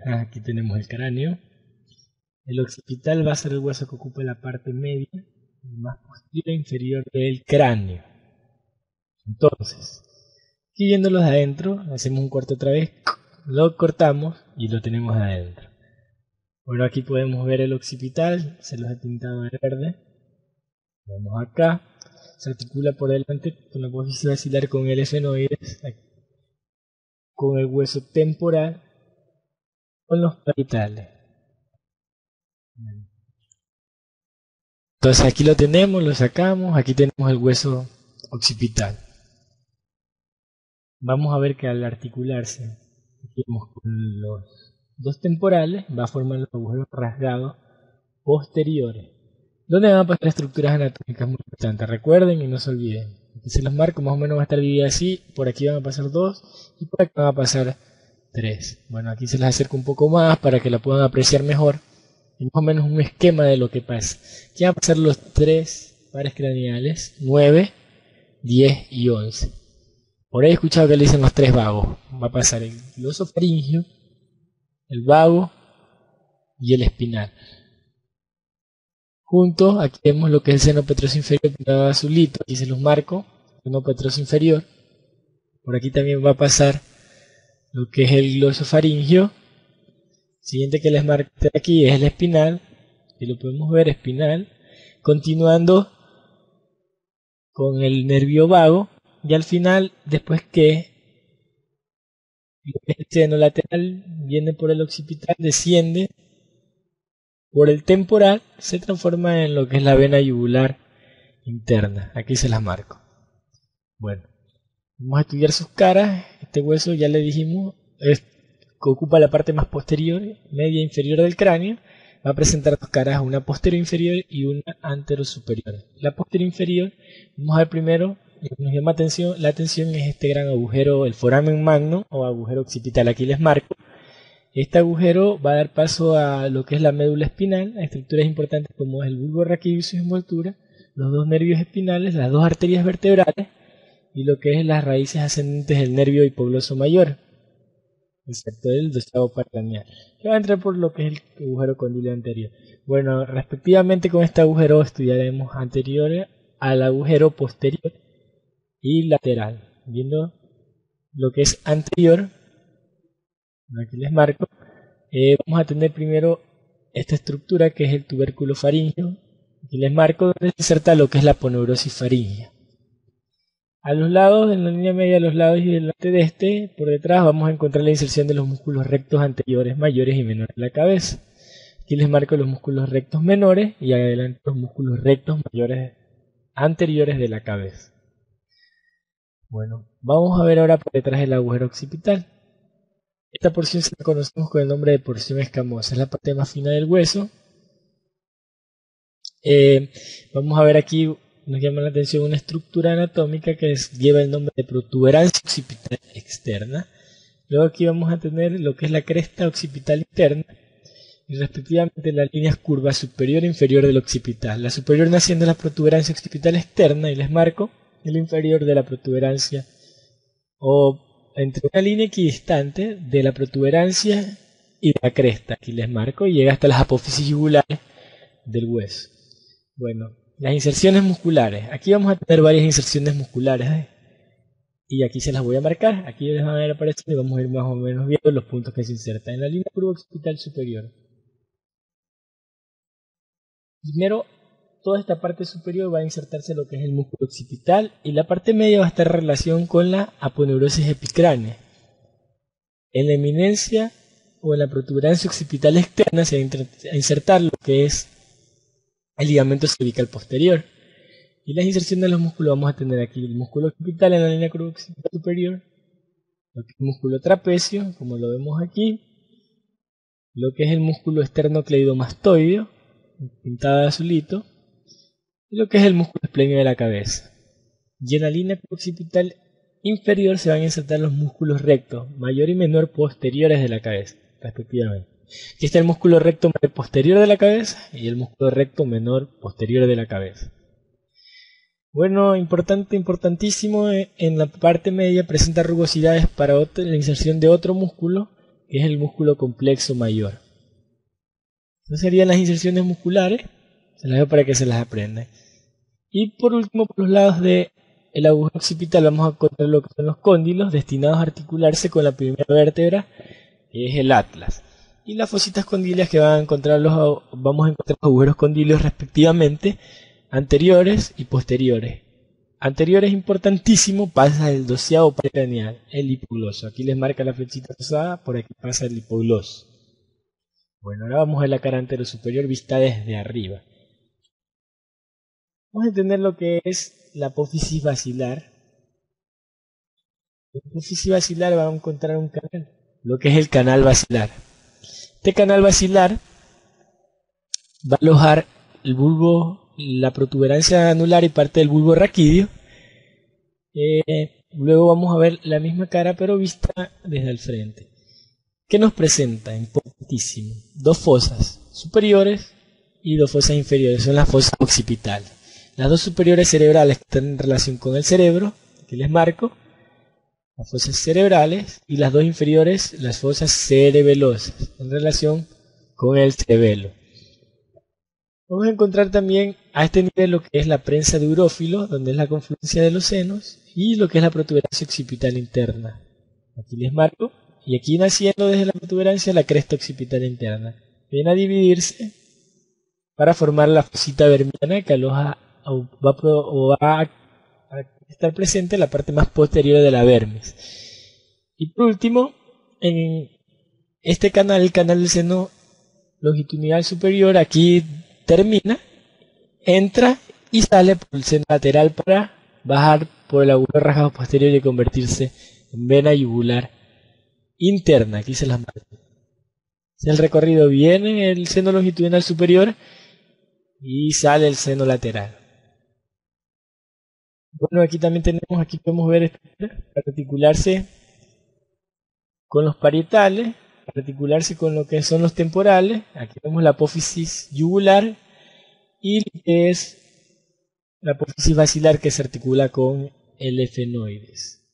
Aquí tenemos el cráneo. El occipital va a ser el hueso que ocupa la parte media, más posterior e inferior del cráneo. Entonces, aquí viéndolos de adentro, hacemos un corte otra vez, lo cortamos y lo tenemos adentro. Bueno, aquí podemos ver el occipital, se los he pintado de verde. Vemos acá, se articula por delante con la apófisis basilar con el esfenoides, con el hueso temporal, con los parietales. Entonces aquí lo tenemos, lo sacamos, aquí tenemos el hueso occipital. Vamos a ver que al articularse con los dos temporales va a formar los agujeros rasgados posteriores, donde van a pasar estructuras anatómicas muy importantes. Recuerden y no se olviden. Aquí se los marco, más o menos va a estar dividida así, por aquí van a pasar 2 y por aquí van a pasar 3. Bueno, aquí se les acerco un poco más para que la puedan apreciar mejor. Y más o menos un esquema de lo que pasa. Aquí van a pasar los 3 pares craneales, 9, 10 y 11. Por ahí he escuchado que le dicen los 3 vagos. Va a pasar el glosofaringio, el vago y el espinal. Juntos, aquí vemos lo que es el seno petroso inferior pintado azulito. Aquí se los marco, seno petroso inferior. Por aquí también va a pasar lo que es el glosofaringio. Siguiente que les marqué aquí es el espinal, y lo podemos ver, espinal, continuando con el nervio vago, y al final, después que el seno lateral viene por el occipital, desciende por el temporal, se transforma en lo que es la vena yugular interna. Aquí se las marco. Bueno, vamos a estudiar sus caras. Este hueso, ya le dijimos, que ocupa la parte más posterior, media e inferior del cráneo, va a presentar dos caras, una posterior inferior y una antero superior. La posterior inferior, vamos a ver primero, lo que nos llama la atención es este gran agujero, el foramen magno o agujero occipital. Aquí les marco. Este agujero va a dar paso a lo que es la médula espinal, a estructuras importantes como es el bulbo raquídeo y su envoltura, los dos nervios espinales, las dos arterias vertebrales y lo que es las raíces ascendentes del nervio hipogloso mayor, excepto el dorsal paracraneal, que va a entrar por lo que es el agujero condilo anterior. Bueno, respectivamente con este agujero estudiaremos anterior al agujero posterior y lateral. Viendo lo que es anterior, aquí les marco, vamos a tener primero esta estructura que es el tubérculo faríngeo. Aquí les marco donde se inserta lo que es la aponeurosis faríngea. A los lados, en la línea media, a los lados y delante de este, por detrás, vamos a encontrar la inserción de los músculos rectos anteriores, mayores y menores de la cabeza. Aquí les marco los músculos rectos menores y adelante los músculos rectos mayores anteriores de la cabeza. Bueno, vamos a ver ahora por detrás el agujero occipital. Esta porción se la conocemos con el nombre de porción escamosa, es la parte más fina del hueso. Vamos a ver aquí, nos llama la atención una estructura anatómica que lleva el nombre de protuberancia occipital externa. Luego aquí vamos a tener lo que es la cresta occipital interna y respectivamente las líneas curvas superior e inferior del occipital. La superior naciendo de la protuberancia occipital externa y les marco el inferior de la protuberancia o entre una línea equidistante de la protuberancia y de la cresta. Aquí les marco y llega hasta las apófisis yugulares del hueso. Bueno, las inserciones musculares. Aquí vamos a tener varias inserciones musculares, y aquí se las voy a marcar. Aquí les van a ir apareciendo y vamos a ir más o menos viendo los puntos que se insertan en la línea curva occipital superior. Primero, toda esta parte superior va a insertarse lo que es el músculo occipital y la parte media va a estar en relación con la aponeurosis epicránea. En la eminencia o en la protuberancia occipital externa se va a insertar lo que es el ligamento cervical posterior. Y las inserciones de los músculos vamos a tener aquí el músculo occipital en la línea curva occipital superior, lo que es el músculo trapecio, como lo vemos aquí, lo que es el músculo esternocleidomastoideo, pintado de azulito, y lo que es el músculo espléneo de la cabeza. Y en la línea curva occipital inferior se van a insertar los músculos rectos, mayor y menor posteriores de la cabeza, respectivamente. Aquí está el músculo recto mayor posterior de la cabeza y el músculo recto menor posterior de la cabeza. Bueno, importantísimo, en la parte media presenta rugosidades para la inserción de otro músculo que es el músculo complexo mayor. Esas serían las inserciones musculares, se las dejo para que se las aprendan. Y por último, por los lados del agujero occipital vamos a encontrar lo que son los cóndilos, destinados a articularse con la primera vértebra, que es el atlas. Y las fositas condilias que vamos a encontrar los agujeros condilios respectivamente, anteriores y posteriores. Anterior es importantísimo, pasa el 12º par craneal, el hipogloso. Aquí les marca la flechita rosada, por aquí pasa el hipogloso. Bueno, ahora vamos a la cara anterosuperior vista desde arriba. Vamos a entender lo que es la apófisis basilar. En la apófisis basilar vamos a encontrar un canal, lo que es el canal basilar. Este canal basilar va a alojar el bulbo, la protuberancia anular y parte del bulbo raquídeo. Luego vamos a ver la misma cara pero vista desde el frente. ¿Qué nos presenta? Importantísimo. Dos fosas superiores y dos fosas inferiores, son las fosas occipitales. Las dos superiores cerebrales que están en relación con el cerebro, aquí les marco, las fosas cerebrales, y las dos inferiores, las fosas cerebelosas, en relación con el cerebelo. Vamos a encontrar también a este nivel lo que es la prensa de urófilo, donde es la confluencia de los senos, y lo que es la protuberancia occipital interna. Aquí les marco, y aquí naciendo desde la protuberancia la cresta occipital interna. Viene a dividirse para formar la fosita vermiana que aloja va a estar presente en la parte más posterior de la vermis. Y por último, en este canal, el canal del seno longitudinal superior, aquí termina, entra y sale por el seno lateral para bajar por el agujero rasgado posterior y convertirse en vena yugular interna. Aquí se las marco. El recorrido viene el seno longitudinal superior y sale el seno lateral. Bueno, aquí también tenemos, aquí podemos ver articularse con los parietales, articularse con lo que son los temporales. Aquí vemos la apófisis yugular y lo que es la apófisis basilar que se articula con el efenoides.